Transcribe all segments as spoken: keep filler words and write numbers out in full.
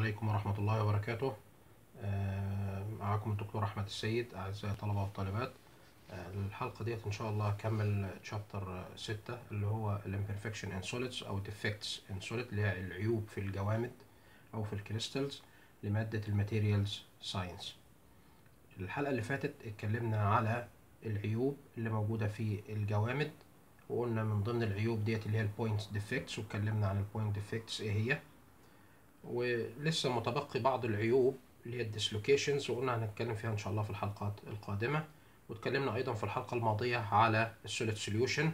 عليكم ورحمة الله وبركاته. آه، معكم الدكتور أحمد السيد. أعزائي الطلبة والطالبات، آه، الحلقة ديت إن شاء الله هكمل تشابتر ستة اللي هو الامبرفكشن ان سوليدز أو defects in solid، اللي هي العيوب في الجوامد أو في الكريستالز لمادة الماتيريالز ساينس. الحلقة اللي فاتت اتكلمنا على العيوب اللي موجودة في الجوامد، وقلنا من ضمن العيوب ديت اللي هي البوينت ديفكتس، واتكلمنا عن البوينت ديفكتس ايه هي، ولسه متبقي بعض العيوب اللي هي الديسلوكيشنز، وقلنا هنتكلم فيها ان شاء الله في الحلقات القادمه. واتكلمنا ايضا في الحلقه الماضيه على السوليد سوليوشن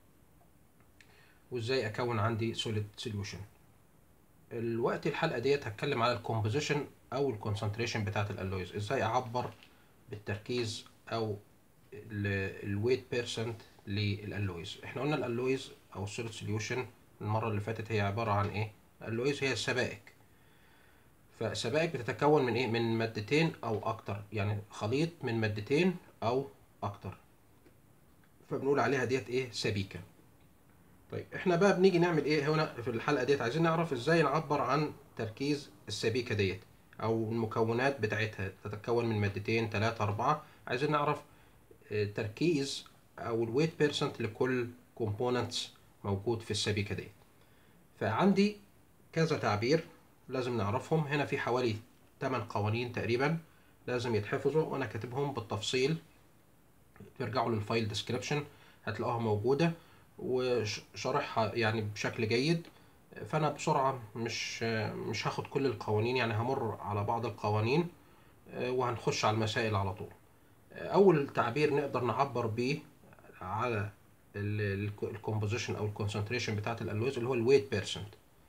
وازاي اكون عندي سوليد سوليوشن. الوقت الحلقه ديت هتكلم على الكومبوزيشن او الكونسنتريشن بتاعه الالويز، ازاي اعبر بالتركيز او الويت بيرسنت للالويز. احنا قلنا الالويز او السوليد سوليوشن المره اللي فاتت هي عباره عن ايه؟ الالويز هي السبائك. فالسبائك بتتكون من ايه؟ من مادتين او اكتر، يعني خليط من مادتين او اكتر، فبنقول عليها ديت ايه؟ سبيكة. طيب احنا بقى بنيجي نعمل ايه هنا في الحلقة ديت؟ عايزين نعرف ازاي نعبر عن تركيز السبيكة ديت او المكونات بتاعتها، تتكون من مادتين ثلاثة اربعة. عايزين نعرف تركيز او الويت بيرسنت لكل كومبوننتس موجود في السبيكة ديت. فعندي كذا تعبير لازم نعرفهم. هنا في حوالي ثمانية قوانين تقريبا لازم يتحفظوا، وانا كاتبهم بالتفصيل. ترجعوا للفايل ديسكريبشن هتلاقوها موجودة وشرحها يعني بشكل جيد. فانا بسرعة مش مش هاخد كل القوانين، يعني همر على بعض القوانين وهنخش على المسائل على طول. اول تعبير نقدر نعبر بيه على الكومبوزيشن او الكونسنتريشن بتاعت الالويز اللي هو الويت بيرسنت.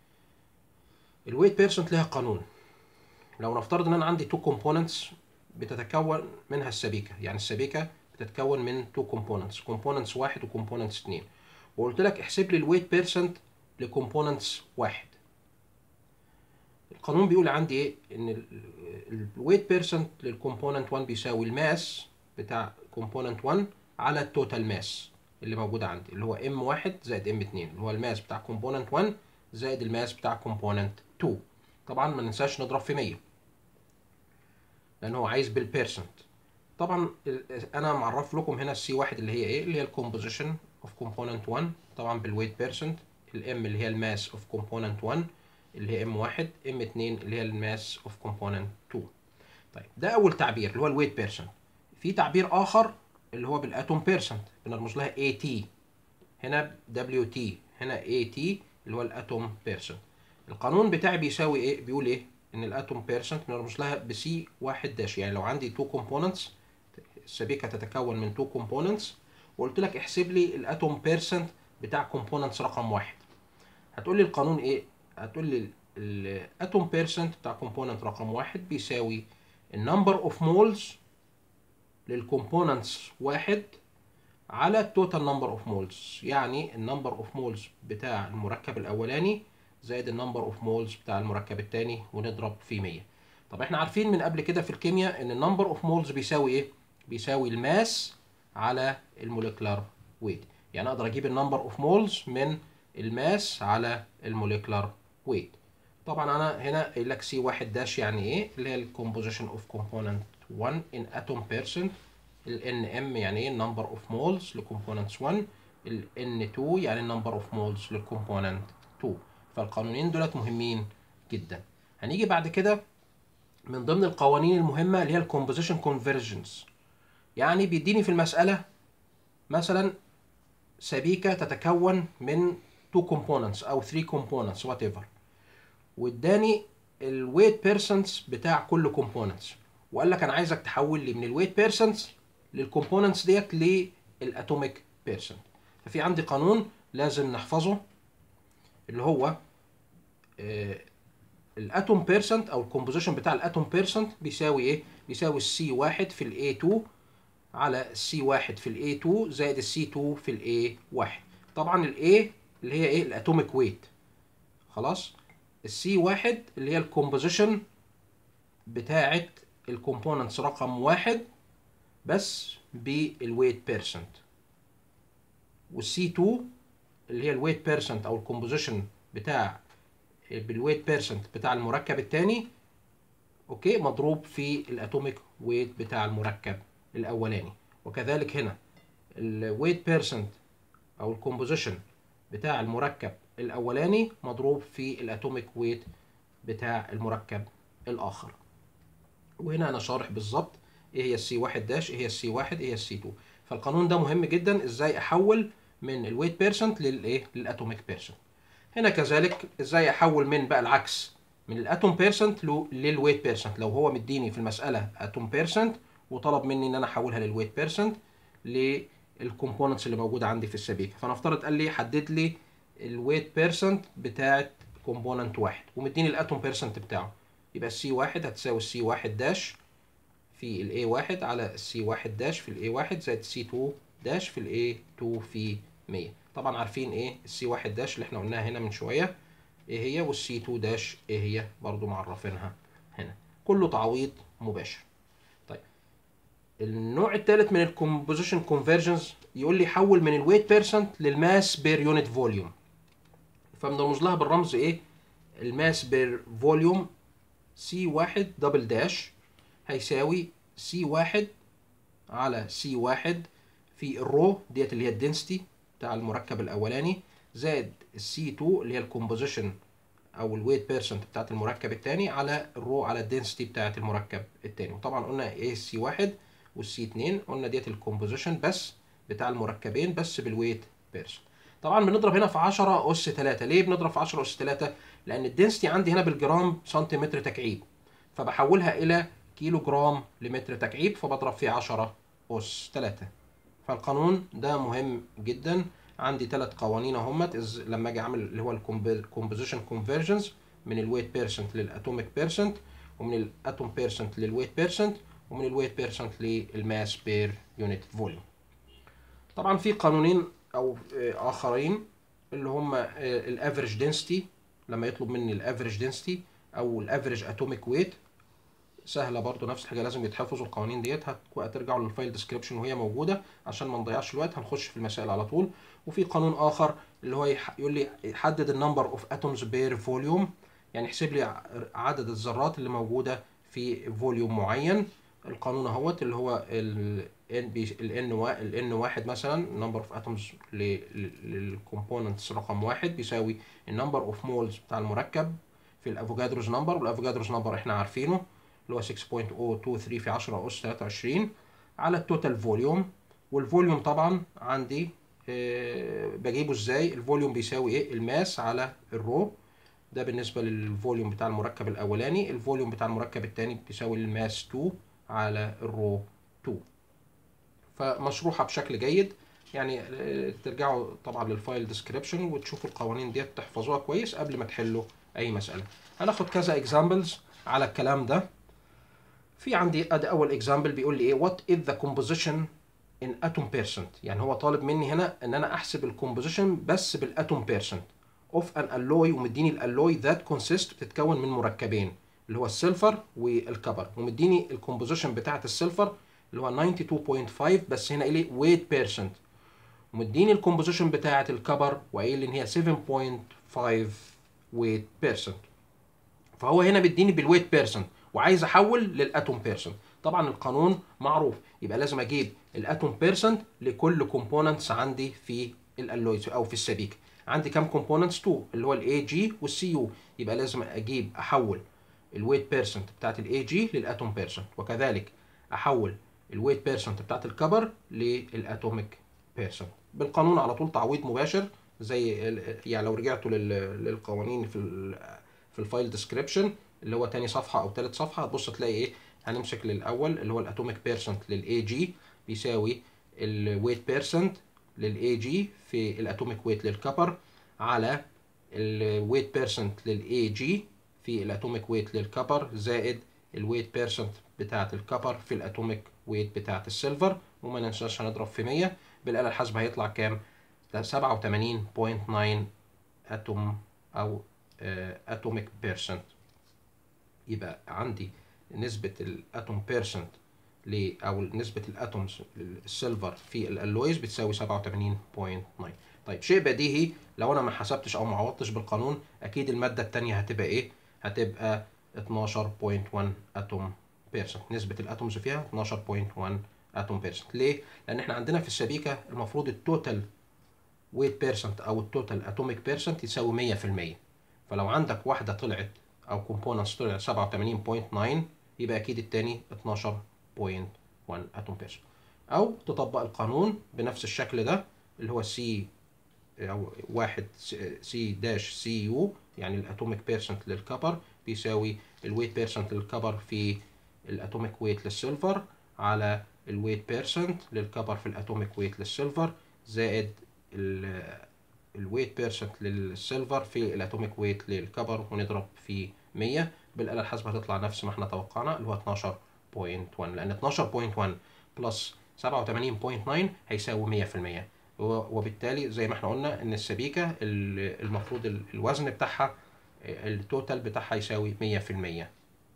الويت بيرسنت لها قانون. لو نفترض ان انا عندي تو كومبوننتس بتتكون منها السبيكه، يعني السبيكه بتتكون من تو كومبوننتس، كومبوننتس واحد وكومبوننتس اتنين، وقلت لك احسب لي الويت بيرسنت لكومبوننتس واحد. القانون بيقول عندي ايه؟ ان الويت بيرسنت للكومبوننت واحد بيساوي الماس بتاع كومبوننت واحد على التوتال ماس اللي موجوده عندي، اللي هو ام واحد زائد ام اتنين، اللي هو الماس بتاع كومبوننت واحد زائد الماس بتاع كومبوننت اتنين. طبعا ما ننساش نضرب في مية لان هو عايز بالبيرسنت. طبعا انا معرف لكم هنا السي واحد اللي هي ايه؟ اللي هي الكومبوزيشن اوف كومبوننت واحد طبعا بالويت بيرسنت. الام اللي هي الماس اوف كومبوننت واحد اللي هي ام واحد، ام اتنين اللي هي الماس اوف كومبوننت اتنين. طيب ده اول تعبير اللي هو الويت بيرسنت. في تعبير اخر اللي هو بالاتوم بيرسنت، بنرمز لها اي تي، هنا دبليو تي، هنا اي تي اللي هو الاتوم بيرسنت. القانون بتاعي بيساوي ايه؟ بيقول ايه؟ ان الاتوم بيرسنت بنرمز لها بسي واحد داش. يعني لو عندي تو كومبوننتس، السبيكه تتكون من تو كومبوننتس، وقلت لك احسب لي الاتوم بيرسنت بتاع كومبوننتس رقم واحد، هتقول لي القانون ايه؟ هتقول لي الاتوم بيرسنت بتاع كومبوننت رقم واحد بيساوي النمبر اوف مولز للكومبوننتس واحد على التوتال نمبر اوف مولز، يعني النمبر اوف مولز بتاع المركب الاولاني زائد النمبر اوف مولز بتاع المركب الثاني، ونضرب في مية. طب احنا عارفين من قبل كده في الكيمياء ان النمبر اوف مولز بيساوي ايه؟ بيساوي الماس على الموليكولار ويت. يعني اقدر اجيب النمبر اوف مولز من الماس على الموليكولار ويت. طبعا انا هنا قايل لك سي واحد داش يعني ايه؟ اللي هي الكومبوزيشن اوف كومبوننت واحد ان اتوم بيرسنت. ال ان ام يعني ايه؟ النمبر اوف مولز لكومبوننتس واحد. ال ان اتنين يعني النمبر اوف مولز للكومبوننت اتنين. فالقانونين دولت مهمين جدا. هنيجي بعد كده من ضمن القوانين المهمه اللي هي الكومبوزيشن كونفرجنس. يعني بيديني في المساله مثلا سبيكه تتكون من تو كومبوننتس او ثري كومبوننتس وات ايفر، واداني الويت بيرسنتس بتاع كل كومبوننتس، وقال لك انا عايزك تحول لي من الويت بيرسنتس للكومبوننتس ديت للاتوميك بيرسنت. ففي عندي قانون لازم نحفظه اللي هو آه الاتوم بيرسنت او الكومبوزيشن بتاع الاتوم بيرسنت بيساوي ايه؟ بيساوي السي واحد في الاي اتنين على السي واحد في الاي اتنين زائد السي اتنين في الاي واحد. طبعا الاي اللي هي ايه؟ الاتوميك ويت. خلاص. السي واحد اللي هي الكومبوزيشن بتاعه الكومبوننتس رقم واحد بس بالويت بيرسنت، والسي اتنين اللي هي الويت بيرسنت او الكومبوزيشن بتاع بالويت بيرسنت بتاع المركب الثاني اوكي مضروب في الاتوميك ويت بتاع المركب الاولاني. وكذلك هنا الويت بيرسنت او الكومبوزيشن بتاع المركب الاولاني مضروب في الاتوميك ويت بتاع المركب الاخر. وهنا انا شارح بالظبط ايه هي السي واحد داش، ايه هي السي واحد، ايه هي السي اتنين. فالقانون ده مهم جدا، ازاي احول من الويت بيرسنت للايه للاتوميك بيرسنت. هنا كذلك ازاي احول من بقى العكس، من الاتوم بيرسنت للويت بيرسنت. لو هو مديني في المساله اتوم بيرسنت وطلب مني ان انا احولها للويت بيرسنت للكومبوننتس اللي موجوده عندي في السبيكه، فنفترض قال لي حدد لي الويت بيرسنت بتاعت كومبوننت واحد ومديني الاتوم بيرسنت بتاعه، يبقى السي واحد هتساوي السي واحد داش في الاي واحد على السي واحد داش في الاي واحد زائد السي اتنين داش في الاي اتنين في مية. طبعا عارفين ايه السي واحد داش اللي احنا قلناها هنا من شويه ايه هي، والسي اتنين داش ايه هي برضو معرفينها هنا. كله تعويض مباشر. طيب النوع الثالث من الكومبوزيشن كونفرجنز يقول لي حول من الويت بيرسنت للماس بير يونت فوليوم. فبنرمز لها بالرمز ايه، الماس بير فوليوم سي واحد دبل داش هيساوي سي واحد على سي واحد في الرو ديت اللي هي الدنسيتي بتاع المركب الاولاني زائد السي اتنين اللي هي الكومبوزيشن او الويت بيرسنت بتاعت المركب الثاني على الرو على الدنسيتي بتاعت المركب الثاني. وطبعا قلنا ايه السي واحد والسي اتنين، قلنا ديت الكومبوزيشن بس بتاع المركبين بس بالويت بيرسنت. طبعا بنضرب هنا في عشرة اس تلاتة. ليه بنضرب في عشرة اس تلاتة؟ لان الدنسيتي عندي هنا بالجرام سنتيمتر تكعيب، فبحولها الى كيلو جرام لمتر تكعيب، فبضرب فيه عشرة اس تلاتة. فالقانون ده مهم جدا. عندي ثلاث قوانين اهمت لما اجي اعمل اللي هو الكومبوزيشن كونفرجنز من الويت بيرسنت للاتوميك بيرسنت، ومن الاتوم بيرسنت للويت بيرسنت، ومن الويت بيرسنت للماس بير يونت فوليوم. طبعا في قانونين او اخرين اللي هم الافريج دنسيتي، لما يطلب مني الافريج دنسيتي او الافريج اتوميك ويت. سهله برضو نفس الحاجه، لازم يتحفظوا القوانين ديت. هترجعوا للفايل ديسكريبشن وهي موجوده عشان ما نضيعش الوقت، هنخش في المسائل على طول. وفي قانون اخر اللي هو يقول لي يحدد النمبر اوف اتومز بير فوليوم، يعني يحسب لي عدد الذرات اللي موجوده في فوليوم معين. القانون اهوت اللي هو ال ان بي ال ان ال ان واحد مثلا نمبر اوف اتومز للكومبوننتس رقم واحد بيساوي النمبر اوف مولز بتاع المركب في الافوجادروز نمبر، والافوجادروز نمبر احنا عارفينه اللي هو ستة فاصلة صفر اتنين تلاتة في عشرة اس تلاتة وعشرين على التوتال فوليوم. والفوليوم طبعا عندي أه بجيبه ازاي، الفوليوم بيساوي ايه، الماس على الرو. ده بالنسبه للفوليوم بتاع المركب الاولاني. الفوليوم بتاع المركب الثاني بيساوي الماس اتنين على الرو اتنين. فمشروحه بشكل جيد يعني. ترجعوا طبعا للفايل ديسكريبشن وتشوفوا القوانين ديت تحفظوها كويس قبل ما تحلوا اي مساله. هناخد كذا اكزامبلز على الكلام ده. في عندي ادي اول اكزامبل بيقول لي ايه، وات از ذا كومبوزيشن ان اتوم بيرسنت. يعني هو طالب مني هنا ان انا احسب الكومبوزيشن بس بالاتوم بيرسنت اوف ان الوي، ومديني الالوي ذات كونسيست بتتكون من مركبين اللي هو السيلفر والكبر، ومديني الكومبوزيشن بتاعه السيلفر اللي هو اتنين وتسعين فاصلة خمسة بس هنا قايل لي ويت بيرسنت، ومديني الكومبوزيشن بتاعه الكبر وقايل لي ان هي سبعة فاصلة خمسة ويت بيرسنت. فهو هنا بيديني بالويت بيرسنت وعايز احول للاتوم بيرسنت. طبعا القانون معروف، يبقى لازم اجيب الاتوم بيرسنت لكل كومبوننتس عندي في الالويز او في السبيكه. عندي كام كومبوننتس؟ اتنين اللي هو الاي جي والسي يو، يبقى لازم اجيب احول الويت بيرسنت بتاعت الاي جي للاتوم بيرسنت، وكذلك احول الويت بيرسنت بتاعت الكبر للاتوميك بيرسنت. بالقانون على طول تعويض مباشر، زي يعني لو رجعتوا للقوانين في في الفايل ديسكريبشن اللي هو تاني صفحه او تالت صفحه، هتبص تلاقي ايه، هنمسك للاول اللي هو الاتوميك بيرسنت للاي جي بيساوي الويت بيرسنت للاي جي في الاتوميك ويت للكبر على الويت بيرسنت للاي جي في الاتوميك ويت للكبر زائد الويت بيرسنت بتاعه الكبر في الاتوميك ويت بتاعه السيلفر. وما ننساش هنضرب في مية، بالاله الحاسبه هيطلع كام؟ سبعة وتمانين فاصلة تسعة اتوم او اتوميك بيرسنت. يبقى عندي نسبة الاتوم بيرسنت ل او نسبة الاتومز السيلفر في الالويز بتساوي سبعة وتمانين فاصلة تسعة. طيب شيء بديهي لو انا ما حسبتش او ما عوضتش بالقانون، اكيد المادة الثانية هتبقى ايه؟ هتبقى اتناشر فاصلة واحد اتوم بيرسنت. نسبة الاتومز فيها اتناشر فاصلة واحد اتوم بيرسنت. ليه؟ لان احنا عندنا في السبيكة المفروض التوتال ويت بيرسنت او التوتال اتوميك بيرسنت يساوي مية في المية. فلو عندك واحدة طلعت او كومبوننتس طلعت سبعة وتمانين فاصلة تسعة يبقى اكيد التاني اتناشر فاصلة واحد اتوم بيرسنت. او تطبق القانون بنفس الشكل ده اللي هو سي او واحد سي داش سي يو، يعني الاتوميك بيرسنت للكبر بيساوي الويت بيرسنت للكبر في الاتوميك ويت للسيلفر على الويت بيرسنت للكبر في الاتوميك ويت للسيلفر زائد الويت بيرسنت للسيلفر في الاتوميك ويت للكبر، ونضرب في مية. بالآلة الحاسبة هتطلع نفس ما احنا توقعنا اللي هو اتناشر فاصلة واحد، لأن اتناشر فاصلة واحد بلس سبعة وتمانين فاصلة تسعة هيساوي مية في المية. وبالتالي زي ما احنا قلنا ان السبيكة المفروض الوزن بتاعها التوتال بتاعها يساوي مية في المية.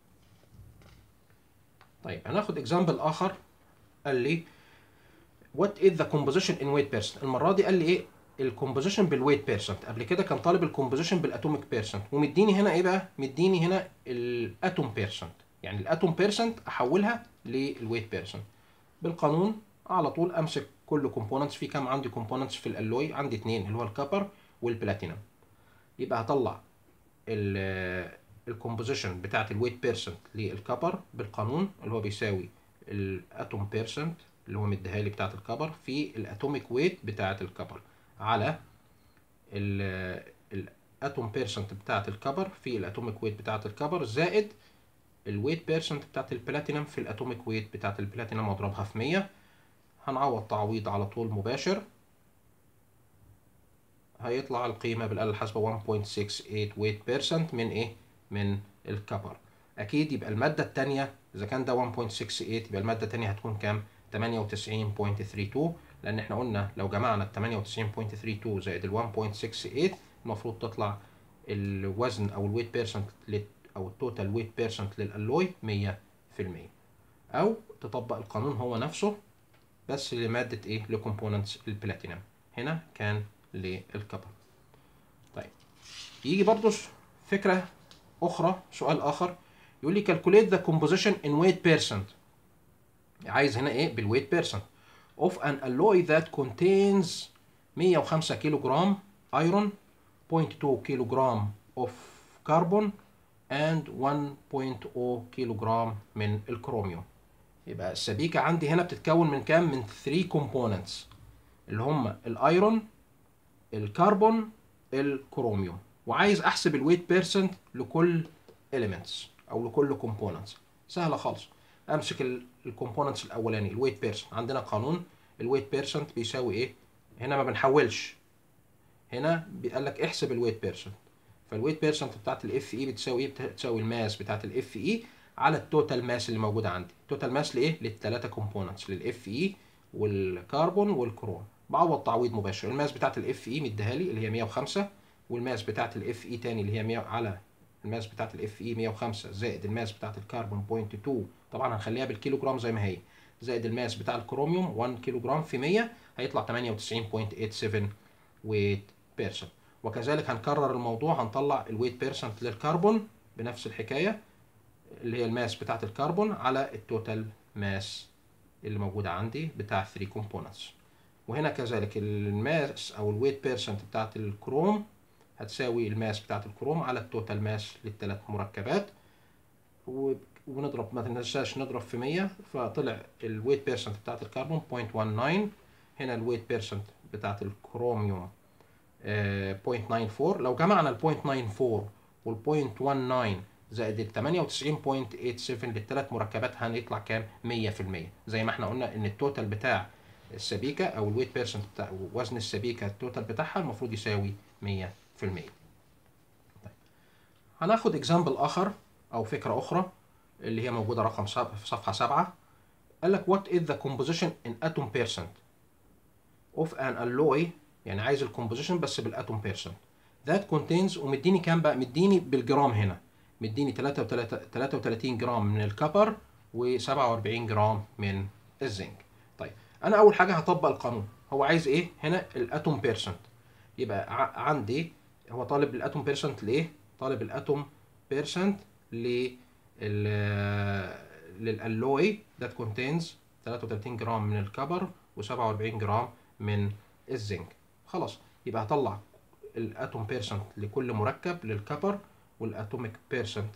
طيب هناخد اكزامبل اخر. قال لي what is the composition in weight percent. المرة دي قال لي ايه الكومبوزيشن بالويت بيرسنت. قبل كده كان طالب الكومبوزيشن بالاتوميك بيرسنت، ومديني هنا ايه بقى؟ مديني هنا الاتوم بيرسنت. يعني الاتوم بيرسنت احولها للويت بيرسنت. بالقانون على طول امسك كل كومبوننتس. في كام عندي كومبوننتس في الالوي؟ عندي اتنين اللي هو الكبر والبلاتينم. يبقى هطلع الكومبوزيشن بتاعت الويت بيرسنت للكبر بالقانون اللي هو بيساوي الاتوم بيرسنت اللي هو مديها لي بتاعت الكبر في الاتوميك ويت بتاعت الكبر على الاتوم بيرسنت بتاعت الكبر في الاتوميك ويت بتاعت الكبر زائد الويت بيرسنت بتاعت البلاتينم في الاتوميك ويت بتاعت البلاتينم واضربها في مية. هنعوض تعويض على طول مباشر. هيطلع القيمة بالآلة الحاسبة واحد فاصلة ستة تمانية ويت بيرسنت من ايه؟ من الكبر. اكيد يبقى المادة التانية اذا كان ده واحد فاصلة ستة تمانية يبقى المادة التانية هتكون كام؟ تمانية وتسعين فاصلة تلاتة اتنين، لان احنا قلنا لو جمعنا ال تمانية وتسعين فاصلة تلاتة اتنين زائد ال واحد فاصلة ستة تمانية المفروض تطلع الوزن او الويت بيرسنت او التوتال ويت بيرسنت للالوي مية في المية. او تطبق القانون هو نفسه بس لمادة ايه؟ لكومبوننتس البلاتينم. هنا كان للكبر. طيب يجي برضو فكرة أخرى، سؤال آخر يقول لي calculate the composition in weight percent. عايز هنا إيه؟ بالويت بيرسنت of an alloy that contains مية وخمسة كيلو جرام iron، صفر فاصلة اتنين كيلو جرام of carbon and واحد فاصلة صفر كيلو جرام من الكروميوم. يبقى السبيكة عندي هنا بتتكون من كام؟ من ثلاثة components اللي هم الايرون، الكربون، الكروميوم. وعايز احسب الويت بيرسنت لكل elements او لكل components. سهله خالص. امسك الكومبوننتس الاولاني الويت بيرسنت. عندنا قانون الويت بيرسنت بيساوي ايه؟ هنا ما بنحولش، هنا بيقول لك احسب الويت بيرسنت. فالويت بيرسنت بتاعت الاف اي بتساوي ايه؟ بتساوي الماس بتاعت الاف اي على التوتال ماس اللي موجوده عندي. التوتال ماس لايه؟ للثلاثه كومبوننتس، للاف اي والكربون والكروم. بعوض تعويض مباشر. الماس بتاعت الاف اي مديها لي اللي هي مية وخمسة، والماس بتاعت الاف اي تاني اللي هي مية على الماس بتاعت الاف اي مية وخمسة زائد الماس بتاعت الكربون صفر فاصلة اتنين، طبعا هنخليها بالكيلو جرام زي ما هي، زائد الماس بتاع الكروميوم واحد كيلو جرام في مية هيطلع تمانية وتسعين فاصلة تمانية سبعة ويت بيرسنت. وكذلك هنكرر الموضوع، هنطلع الويت بيرسنت للكربون بنفس الحكايه اللي هي الماس بتاعت الكربون على التوتال ماس اللي موجوده عندي بتاع ثلاثة كومبوننتس. وهنا كذلك الماس او الويت بيرسنت بتاعت الكروم هتساوي الماس بتاعت الكروم على التوتال ماس للثلاث مركبات، ونضرب ما تنساش نضرب في مية فطلع الويت بيرسنت بتاعت الكربون صفر فاصلة واحد تسعة. هنا الويت بيرسنت بتاعت الكروميوم صفر فاصلة تسعة أربعة. لو جمعنا ال صفر فاصلة تسعة أربعة وال صفر فاصلة تسعة تسعة زائد ال تمانية وتسعين فاصلة تمانية سبعة للثلاث مركبات هنطلع كام؟ مية في المية. زي ما احنا قلنا ان التوتال بتاع السبيكه او الويت بيرسنت بتاع وزن السبيكه التوتال بتاعها المفروض يساوي مية في المية. طيب هناخد اكزامبل اخر او فكره اخرى اللي هي موجوده رقم في صفحه سبعة. قال لك what is the composition in atom percent of an alloy، يعني عايز الكومبوزيشن بس بالاتوم بيرسنت that contains، ومديني كام بقى؟ مديني بالجرام. هنا مديني تلاتة وتلاتين جرام من الكبر وسبعة وأربعين جرام من الزنك. طيب انا اول حاجه هطبق القانون. هو عايز ايه هنا؟ الاتوم بيرسنت. يبقى عندي هو طالب الاتوم بيرسنت لايه؟ طالب الاتوم بيرسنت لل للالوي that contains ثلاثة وثلاثين جرام من الكبر وسبعة وأربعين جرام من الزنك. خلاص، يبقى هطلع الاتوم بيرسنت لكل مركب للكبر والاتوميك بيرسنت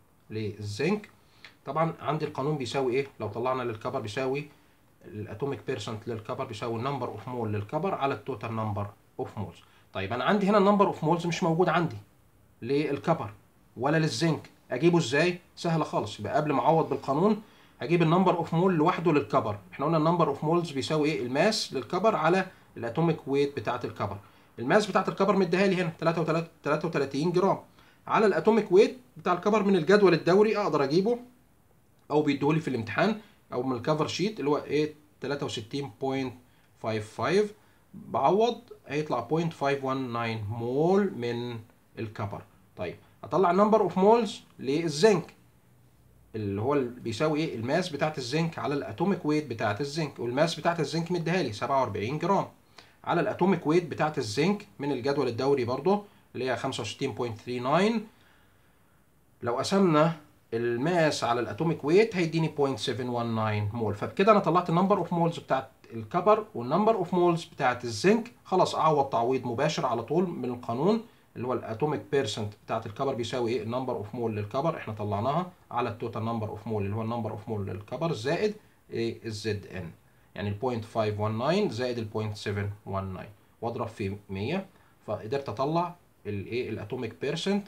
للزنك. طبعا عندي القانون بيساوي ايه؟ لو طلعنا للكبر بيساوي الاتوميك بيرسنت للكبر بيساوي النمبر اوف مول للكبر على التوتال نمبر اوف مولز. طيب انا عندي هنا النمبر اوف مولز مش موجود عندي للكبر ولا للزنك، اجيبه ازاي؟ سهله خالص. يبقى قبل ما اعوض بالقانون هجيب النمبر اوف مول لوحده للكبر. احنا قلنا النمبر اوف مولز بيساوي ايه؟ الماس للكبر على الاتوميك ويت بتاعه الكبر. الماس بتاعه الكبر مديها لي هنا ثلاثة وثلاثين جرام على الاتوميك ويت بتاع الكبر من الجدول الدوري اقدر اجيبه او بيديهولي في الامتحان او من الكفر شيت اللي هو ايه ثلاثة وستين فاصلة خمسة خمسة. بعوض هيطلع صفر فاصلة خمسة واحد تسعة مول من الكبر. طيب اطلع النمبر اوف مولز للزنك اللي هو بيساوي ايه؟ الماس بتاعت الزنك على الاتوميك ويت بتاعت الزنك، والماس بتاعت الزنك مديها لي سبعة وأربعين جرام على الاتوميك ويت بتاعت الزنك من الجدول الدوري برضه اللي هي خمسة وستين فاصلة تسعة تسعة. لو قسمنا الماس على الاتوميك ويت هيديني صفر فاصلة سبعة واحد تسعة مول. فبكده انا طلعت النمبر اوف مولز بتاعت الكبر والنمبر اوف مولز بتاعت الزنك. خلاص اعوض تعويض مباشر على طول من القانون اللي هو الاتوميك بيرسنت بتاعت الكبر بيساوي ايه؟ النمبر اوف مول للكبر احنا طلعناها على التوتال نمبر اوف مول اللي هو النمبر اوف مول للكبر زائد ايه؟ الزد ان، يعني ال صفر فاصلة خمسة واحد تسعة زائد ال صفر فاصلة سبعة واحد تسعة واضرب في مية، فقدرت اطلع الايه؟ الاتوميك بيرسنت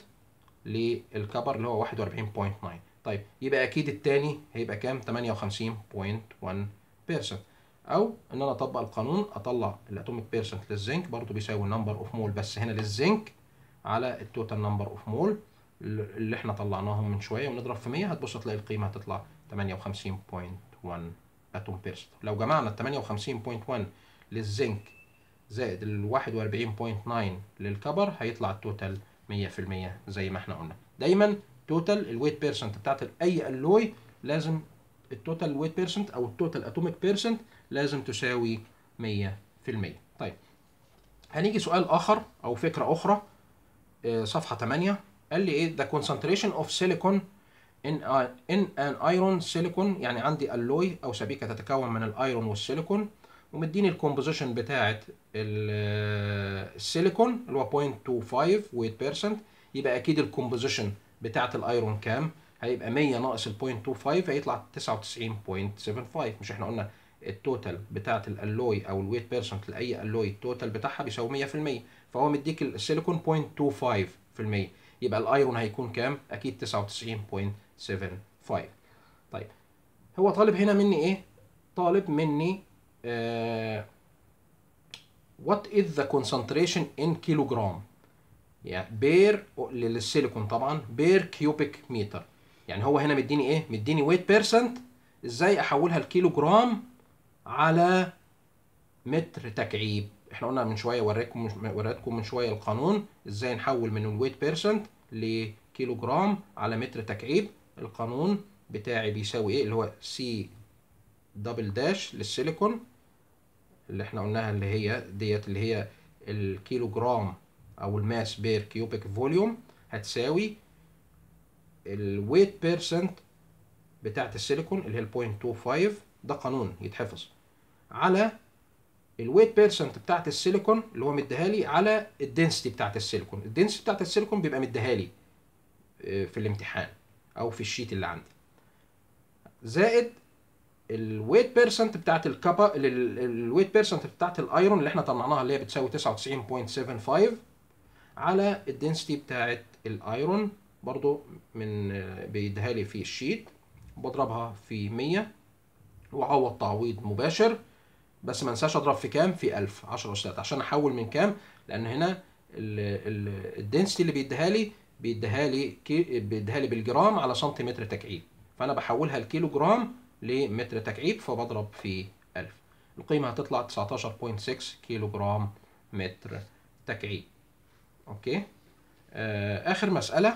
للكبر اللي هو واحد وأربعين فاصلة تسعة. طيب يبقى اكيد الثاني هيبقى كام؟ ثمانية وخمسين فاصلة واحد بالمية. او ان انا اطبق القانون اطلع الاتوميك بيرسنت للزنك برضو بيساوي النمبر اوف مول بس هنا للزنك على التوتال نمبر اوف مول اللي احنا طلعناهم من شويه ونضرب في مية هتبص تلاقي القيمه هتطلع ثمانية وخمسين فاصلة واحد اتوم بيرسنت. لو جمعنا ال ثمانية وخمسين فاصلة واحد للزنك زائد ال واحد وأربعين فاصلة تسعة للكبر هيطلع التوتال مية في المية زي ما احنا قلنا. دايما توتال الويت بيرسنت بتاعت اي الوي لازم التوتال ويت بيرسنت او التوتال اتوميك بيرسنت لازم تساوي مية في المية. طيب هنيجي سؤال اخر او فكره اخرى، صفحه ثمانية. قال لي ايه؟ the concentration of silicon in a, in an iron silicon، يعني عندي الوي او سبيكه تتكون من الايرون والسيليكون ومديني الكومبوزيشن بتاعت السيليكون اللي هو صفر فاصلة خمسة وعشرين ويت بيرسنت. يبقى اكيد الكومبوزيشن بتاعت الايرون كام؟ هيبقى مية ناقص ال صفر فاصلة خمسة هيطلع تسعة وتسعين فاصلة سبعة خمسة. مش احنا قلنا التوتال بتاعت الالوي او الويت بيرسنت لاي الوي التوتال بتاعها بيساوي مية في المية، فهو مديك السيليكون صفر فاصلة خمسة في المية. يبقى الايرون هيكون كام؟ اكيد تسعة وتسعين فاصلة سبعة خمسة. طيب هو طالب هنا مني ايه؟ طالب مني uh, what is the concentration in kilogram، يعني بير للسيليكون طبعا بير كيوبيك متر. يعني هو هنا مديني ايه؟ مديني ويت بيرسنت، ازاي احولها الكيلو جرام على متر تكعيب؟ احنا قلنا من شويه وريتكم وريتكم من شويه القانون ازاي نحول من الويت بيرسنت لكيلو جرام على متر تكعيب. القانون بتاعي بيساوي ايه؟ اللي هو سي دبل داش للسيليكون اللي احنا قلناها اللي هي ديت اللي هي الكيلو جرام او الماس بير كيوبيك فوليوم هتساوي الويت بيرسنت بتاعت السيليكون اللي هي ال صفر فاصلة خمسة، ده قانون يتحفظ، على الويت بيرسنت بتاعت السيليكون اللي هو مديها لي على الدنسيتي بتاعت السيليكون. الدنسيتي بتاعت السيليكون بيبقى مديها لي في الامتحان او في الشيت اللي عندي، زائد الويت بيرسنت بتاعت الكابا الويت بيرسنت بتاعت الايرون اللي احنا طلعناها اللي هي بتساوي تسعة وتسعين فاصلة سبعة خمسة على الدنسيتي بتاعت الايرون برضو من بيديها لي في الشيت، بضربها في مية واعوض تعويض مباشر. بس ما انساش اضرب في كام؟ في ألف، عشرة أس عشان احول من كام؟ لان هنا الدنسيتي اللي بيديها لي بيديها لي بيديها لي بالجرام على سنتيمتر تكعيب، فانا بحولها الكيلو جرام لمتر تكعيب فبضرب في ألف. القيمه هتطلع تسعتاشر فاصلة ستة كيلو جرام متر تكعيب. اوكي. آه اخر مساله،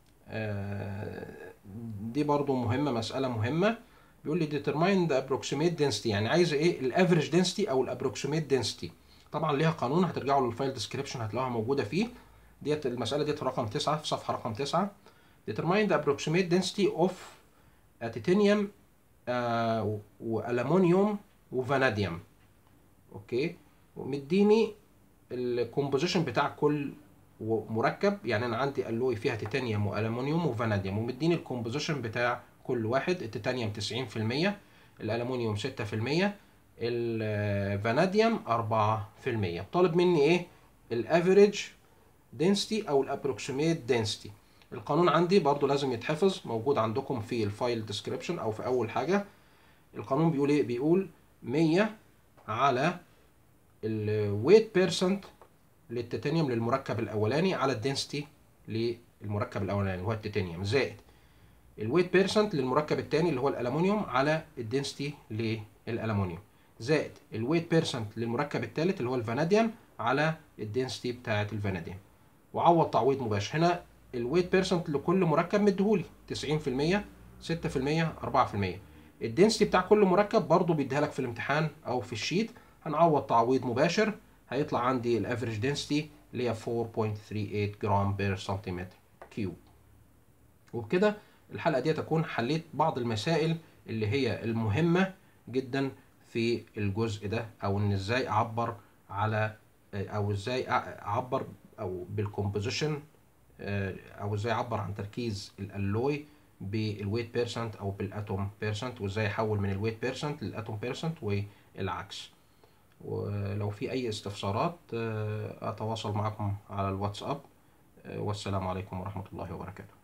آه دي برضو مهمه، مساله مهمه. بيقول لي determine the approximate density، يعني عايز ايه؟ الافريج density او الابروكسيميت density. طبعا ليها قانون هترجعوا للفايل ديسكريبشن هتلاقوها موجوده فيه. ديت المساله ديت رقم تسعة في صفحه رقم تسعة. determine the approximate density of titanium آه والومنيوم وفاناديوم. اوكي، ومديني الكومبوزيشن بتاع كل مركب. يعني انا عندي الوي فيها تيتانيوم والومنيوم وفاناديوم، ومديني الكومبوزيشن بتاع كل واحد. التيتانيوم تسعين في المية، الالومنيوم ستة في المية، الفاناديوم أربعة في المية. طالب مني ايه؟ الافريج density او الابروكسيميت density. القانون عندي برضو لازم يتحفظ، موجود عندكم في الفايل ديسكريبشن او في اول حاجه. القانون بيقول ايه؟ بيقول مية على الويت بيرسنت للتيتانيوم للمركب الاولاني على الدنسيتي للمركب الاولاني اللي هو التيتانيوم، زائد الويت بيرسنت للمركب الثاني اللي هو الالومنيوم على الدنسيتي للالومنيوم، زائد الويت بيرسنت للمركب الثالث اللي هو الفاناديوم على الدنسيتي بتاعه الفاناديوم. وعوض تعويض مباشر. هنا الويت بيرسنت لكل مركب مديهولي تسعين في المية، ستة في المية، أربعة في المية. الدنسيتي بتاع كل مركب برضو بيديها لك في الامتحان او في الشيت. هنعوض تعويض مباشر، هيطلع عندي الافريج دنسيتي اللي هي أربعة فاصلة تلاتة وثلاثين جرام بير سنتيمتر كيوب. وبكده الحلقه دي تكون حليت بعض المسائل اللي هي المهمه جدا في الجزء ده، او ان ازاي اعبر على او ازاي اعبر او بالكومبوزيشن، او ازاي اعبر عن تركيز الالوي بالويت بيرسنت او بالاتوم بيرسنت، وازاي احول من الويت بيرسنت للاتوم بيرسنت والعكس. ولو في اي استفسارات اتواصل معكم على الواتساب. والسلام عليكم ورحمة الله وبركاته.